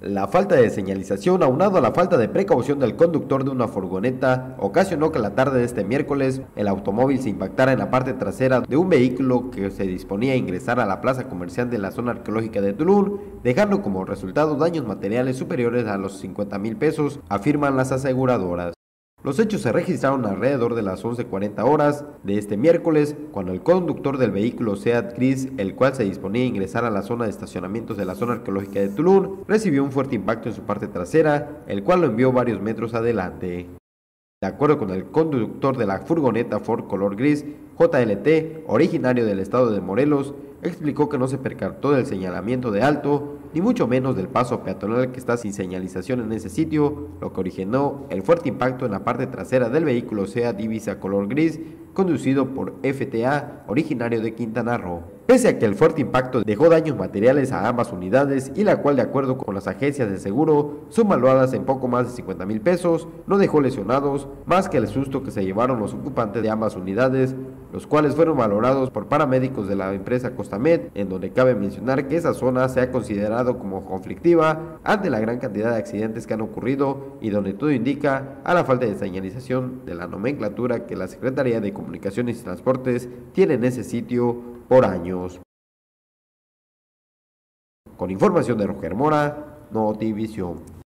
La falta de señalización, aunado a la falta de precaución del conductor de una furgoneta, ocasionó que la tarde de este miércoles el automóvil se impactara en la parte trasera de un vehículo que se disponía a ingresar a la plaza comercial de la zona arqueológica de Tulum, dejando como resultado daños materiales superiores a los 50,000 pesos, afirman las aseguradoras. Los hechos se registraron alrededor de las 11:40 horas de este miércoles, cuando el conductor del vehículo Seat gris, el cual se disponía a ingresar a la zona de estacionamientos de la zona arqueológica de Tulum, recibió un fuerte impacto en su parte trasera, el cual lo envió varios metros adelante. De acuerdo con el conductor de la furgoneta Ford color gris, JLT, originario del estado de Morelos, explicó que no se percató del señalamiento de alto, ni mucho menos del paso peatonal que está sin señalización en ese sitio, lo que originó el fuerte impacto en la parte trasera del vehículo Seat Ibiza color gris, conducido por FTA, originario de Quintana Roo. Pese a que el fuerte impacto dejó daños materiales a ambas unidades y la cual, de acuerdo con las agencias de seguro, son valuadas en poco más de 50,000 pesos, no dejó lesionados, más que el susto que se llevaron los ocupantes de ambas unidades, los cuales fueron valorados por paramédicos de la empresa Costamed, en donde cabe mencionar que esa zona se ha considerado como conflictiva ante la gran cantidad de accidentes que han ocurrido y donde todo indica a la falta de señalización de la nomenclatura que la Secretaría de Comunicaciones y Transportes tiene en ese sitio por años. Con información de Roger Mora, Notivisión.